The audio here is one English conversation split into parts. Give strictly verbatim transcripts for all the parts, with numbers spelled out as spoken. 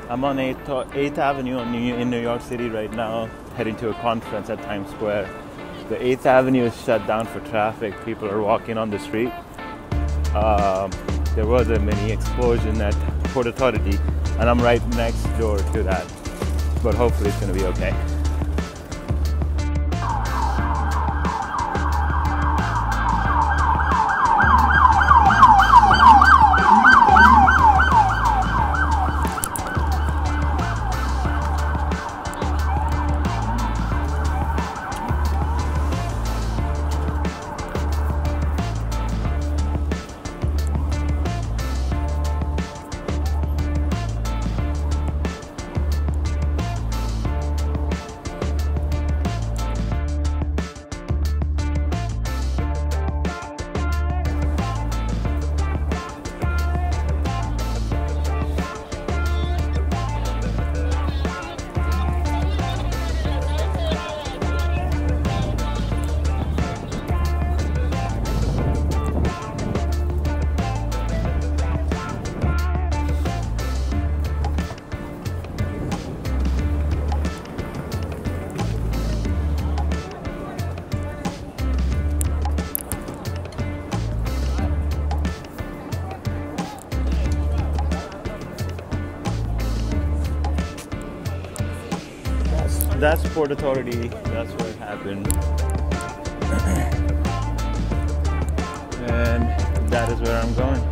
I'm on eighth, eighth Avenue in New York City right now, heading to a conference at Times Square. The eighth Avenue is shut down for traffic. People are walking on the street. Um, there was a mini explosion at Port Authority, and I'm right next door to that. But hopefully it's going to be okay. That's Port Authority, that's where it happened. And that is where I'm going.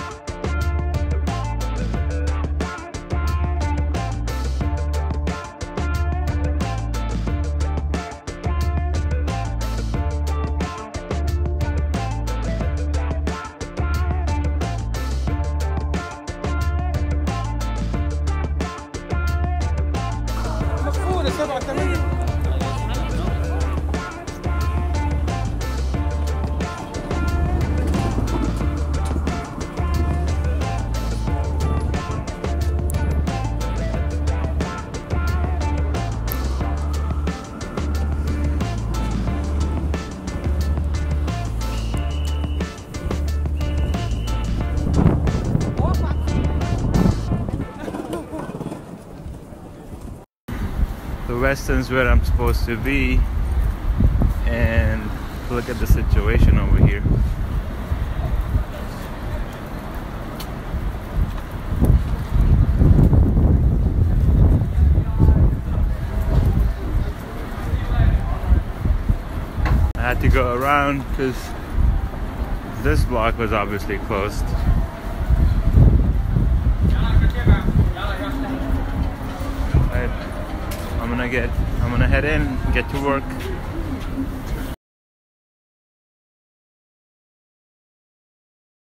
The Weston's where I'm supposed to be, and look at the situation over here. I had to go around because this block was obviously closed. I'm gonna get, I'm gonna head in, get to work.